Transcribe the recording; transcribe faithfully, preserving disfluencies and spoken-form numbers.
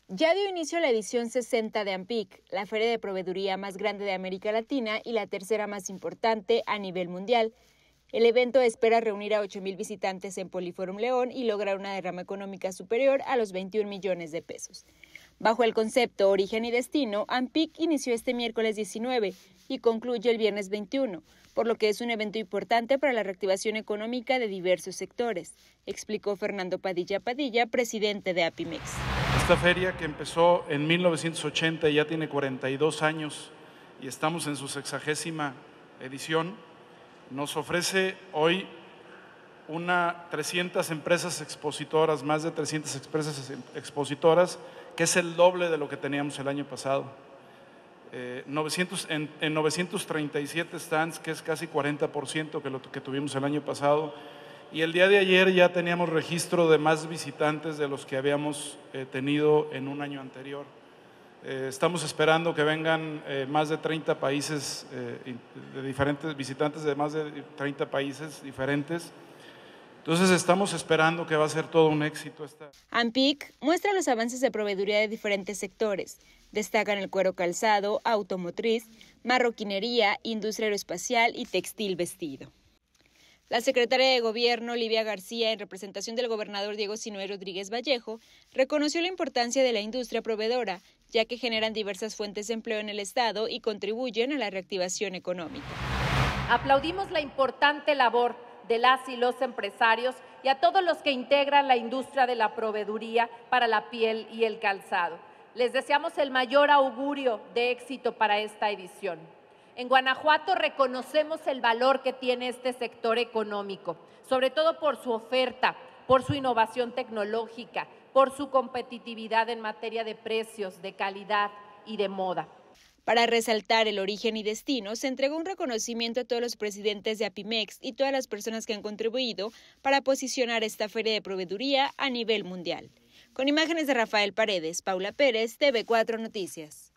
Ya dio inicio la edición sesenta de AMPIC, la feria de proveeduría más grande de América Latina y la tercera más importante a nivel mundial. El evento espera reunir a ocho mil visitantes en Poliforum León y lograr una derrama económica superior a los veintiún millones de pesos. Bajo el concepto Origen y Destino, AMPIC inició este miércoles diecinueve y concluye el viernes veintiuno, por lo que es un evento importante para la reactivación económica de diversos sectores, explicó Fernando Padilla Padilla, presidente de APIMEX. Esta feria, que empezó en mil novecientos ochenta y ya tiene cuarenta y dos años y estamos en su sexagésima edición, nos ofrece hoy una trescientas empresas expositoras, más de trescientas empresas expositoras, que es el doble de lo que teníamos el año pasado. Eh, novecientos, en, en novecientos treinta y siete stands, que es casi cuarenta por ciento que lo que tuvimos el año pasado. Y el día de ayer ya teníamos registro de más visitantes de los que habíamos eh, tenido en un año anterior. Eh, estamos esperando que vengan eh, más de treinta países, eh, de diferentes visitantes de más de treinta países diferentes. Entonces estamos esperando que va a ser todo un éxito. Esta... AMPIC muestra los avances de proveeduría de diferentes sectores. Destacan el cuero calzado, automotriz, marroquinería, industria aeroespacial y textil vestido. La secretaria de Gobierno, Livia García, en representación del gobernador Diego Sinue Rodríguez Vallejo, reconoció la importancia de la industria proveedora, ya que generan diversas fuentes de empleo en el Estado y contribuyen a la reactivación económica. Aplaudimos la importante labor de las y los empresarios y a todos los que integran la industria de la proveeduría para la piel y el calzado. Les deseamos el mayor augurio de éxito para esta edición. En Guanajuato reconocemos el valor que tiene este sector económico, sobre todo por su oferta, por su innovación tecnológica, por su competitividad en materia de precios, de calidad y de moda. Para resaltar el origen y destino, se entregó un reconocimiento a todos los presidentes de APIMEX y todas las personas que han contribuido para posicionar esta feria de proveeduría a nivel mundial. Con imágenes de Rafael Paredes, Paula Pérez, T V cuatro Noticias.